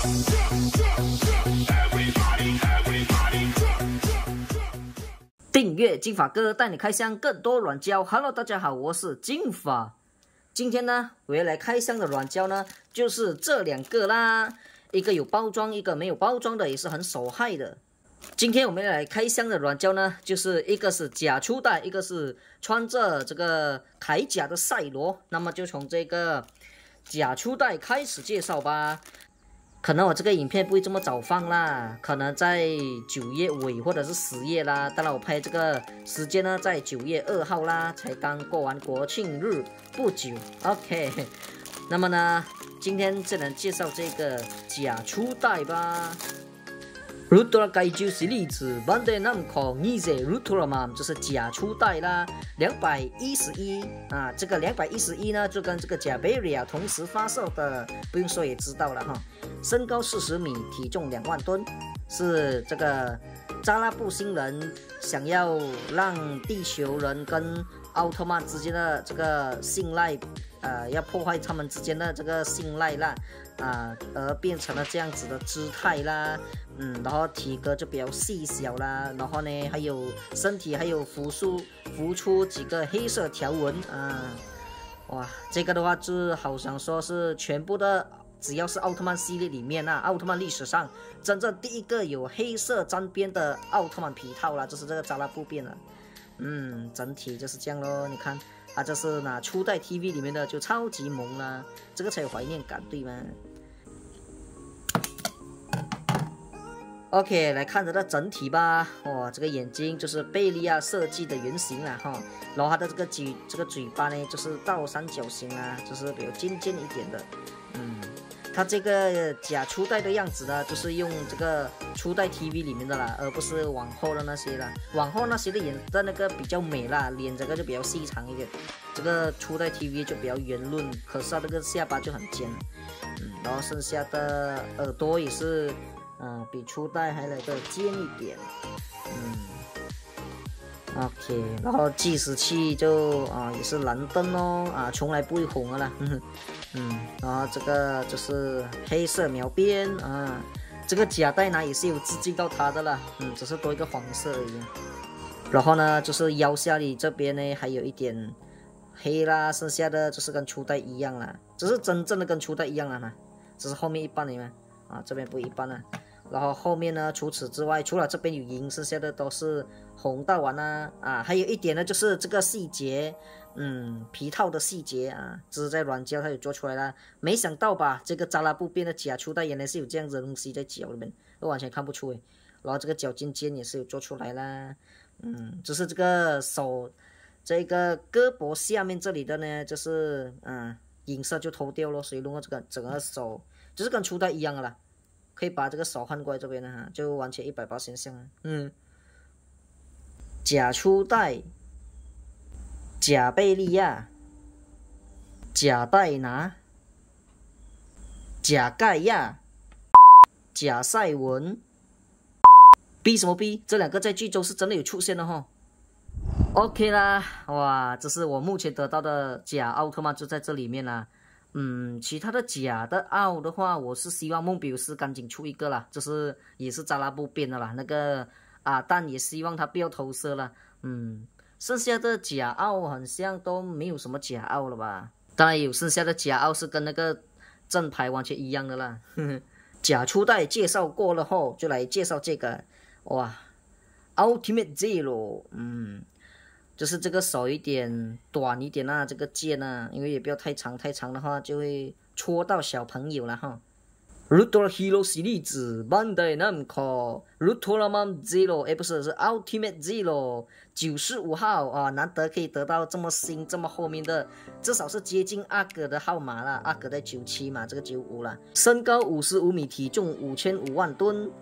订阅金发哥带你开箱更多软胶。Hello， 大家好，我是金发。今天呢，我要来开箱的软胶呢，就是这两个啦，一个有包装，一个没有包装的，也是很手害的。今天我们来开箱的软胶呢，就是一个是假初代，一个是穿着这个铠甲的赛罗。那么就从这个假初代开始介绍吧。可能我这个影片不会这么早放啦，可能在9月尾或者是10月啦。当然我拍这个时间呢，在9月2号啦，才刚过完国庆日不久。OK， 那么呢，今天就能介绍这个假初代吧。Ultra Kaiju 系列Bandai Namco Ninja Ultraman 就是假初代啦，211啊，这个211呢就跟这个假贝利亚同时发售的，不用说也知道了哈。身高40米，体重2万吨，是这个扎拉布星人想要让地球人跟奥特曼之间的这个信赖，要破坏他们之间的这个信赖啦，而变成了这样子的姿态啦，然后体格就比较细小啦，然后呢还有身体还有浮出几个黑色条纹啊，哇，这个的话就好像说是全部的。只要是奥特曼系列里面奥特曼历史上真正第一个有黑色沾边的奥特曼皮套啦，就是这个扎拉布变了。整体就是这样咯。你看这是初代 TV 里面的就超级萌啦，这个才有怀念感，对吗 ？OK， 来看它的整体吧。哇，这个眼睛就是贝利亚设计的原型啦哈，然后它的这个嘴巴呢就是倒三角形啊，就是比较尖尖一点的。它这个假初代的样子呢，就是用这个初代 TV 里面的啦，而不是往后的那些啦。往后那些的眼的那个比较美啦，脸这个就比较细长一点。这个初代 TV 就比较圆润，可是它这个下巴就很尖。然后剩下的耳朵也是，比初代还来的尖一点。OK， 然后计时器就也是蓝灯哦，从来不会红的啦。然后这个就是黑色描边这个假带呢也是有致敬到它的啦，只是多一个黄色而已。然后呢，就是腰下里这边呢还有一点黑啦，剩下的就是跟初代一样啦，只是真正的跟初代一样啦，只是后面一半你们这边不一般啦。然后后面呢，除此之外，除了这边有银，剩下的都是红到完还有一点呢，就是这个细节，皮套的细节这是在软胶它有做出来了。没想到吧，这个扎拉布变的假初代原来是有这样子的东西在脚里面，我完全看不出然后这个脚尖尖也是有做出来啦，就是这个手，这个胳膊下面这里的呢，就是银色就脱掉了，所以弄到这个整个手就是跟初代一样的啦。可以把这个手换过来这边呢就完全180%像了。假初代、假贝利亚、假戴拿、假盖亚、假赛文，逼什么逼？这两个在剧中是真的有出现的哈。OK 啦，哇，这是我目前得到的假奥特曼就在这里面啦。其他的假的奥的话，我是希望梦比乌斯赶紧出一个啦，就是也是扎拉布变的啦，那个但也希望他不要投射了。剩下的假奥好像都没有什么假奥了吧？当然有剩下的假奥是跟那个正牌完全一样的啦。假初代介绍过了后，就来介绍这个，哇 ，Ultimate Zero，就是这个手一点短一点这个剑因为也不要太长，太长的话就会戳到小朋友了哈。Ultra Hero 系列Bandai Namco Ultraman Zero， 不是，是 Ultimate Zero 95号难得可以得到这么新这么后面的，至少是接近阿哥的号码啦，阿哥在97嘛，这个95啦。身高55米，体重5005万吨，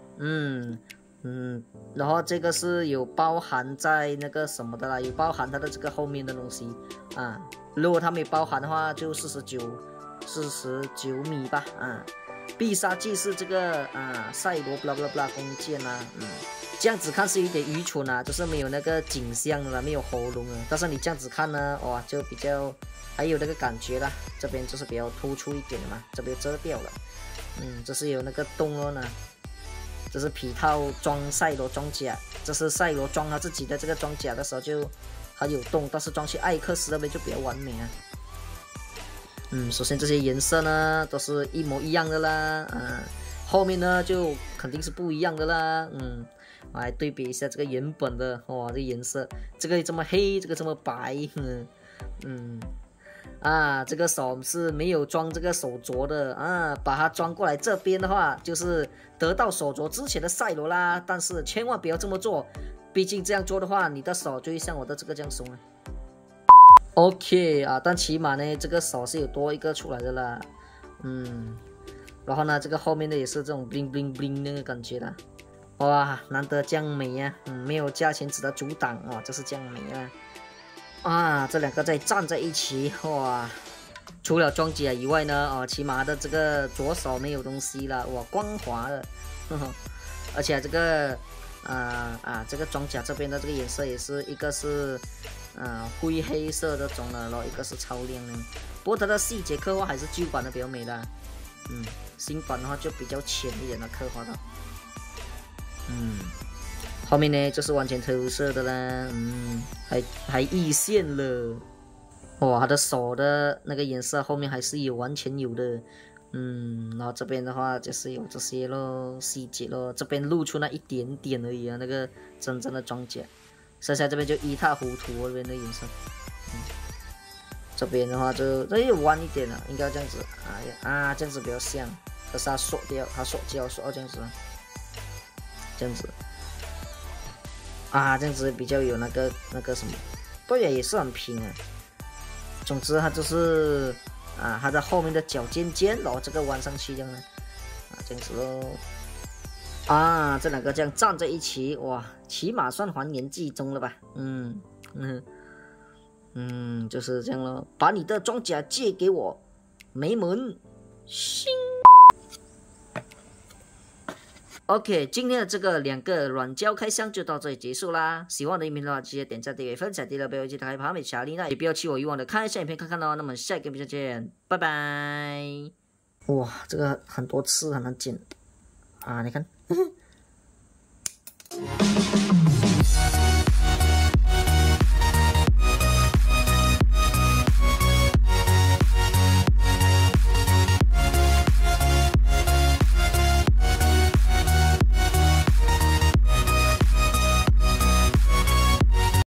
然后这个是有包含在那个什么的啦，有包含它的这个后面的东西如果它没包含的话，就49米吧必杀技是这个赛罗 blah blah blah 弓箭这样子看是有点愚蠢就是没有那个景象了，没有喉咙了。但是你这样子看呢，哇，就比较还有那个感觉啦。这边就是比较突出一点的嘛，这边遮掉了。 这是有那个洞了呢。这是皮套装赛罗装甲，这是赛罗装他自己的这个装甲的时候就还有洞，但是装去艾克斯那边就比较完美啊。首先这些颜色呢都是一模一样的啦，后面呢就肯定是不一样的啦，来对比一下这个原本的，哇，这颜色，这个这么黑，这个这么白，这个手是没有装这个手镯的啊，把它装过来这边的话，就是得到手镯之前的赛罗啦，但是千万不要这么做，毕竟这样做的话，你的手就会像我的这个这样松了。OK 啊，但起码呢，这个手是有多一个出来的啦，然后呢，这个后面的也是这种 bling bling bling 那个感觉的，哇，难得这样美呀，没有价钱值得阻挡啊，这是这样美啊，这两个再站在一起，哇，除了装甲以外呢，起码的这个左手没有东西了，哇，光滑的，而且这个这个装甲这边的这个颜色也是一个是灰黑色的种了，然后一个是超亮的。不过它的细节刻画还是旧版的比较美的，新版的话就比较浅一点的刻画的。后面呢就是完全投射的啦，还异线了，哇，它的手的那个颜色后面还是完全有的，然后这边的话就是有这些咯，细节咯，这边露出那一点点而已啊，那个真正的装甲。剩下这边就一塌糊涂，这边的颜色，这边的话就这又弯一点了，应该这样子，这样子比较像，可是它缩掉，缩到这样子，这样子，这样子比较有那个什么，对呀，也是很平啊。总之它就是它的后面的脚尖尖，然后这个弯上去这样的，这样子咯。这两个这样站在一起，哇，起码算还原记忆中了吧？就是这样咯。把你的装甲借给我，没门。OK， 今天的这个2个软胶开箱就到这里结束啦。喜欢我的影片的话，记得点赞、订阅、分享，第二不要记得打开旁边小铃铛，也不要弃我以往的看一下影片看看哦。那么下一个影片再见，拜拜。哇，这个很多次很难剪你看。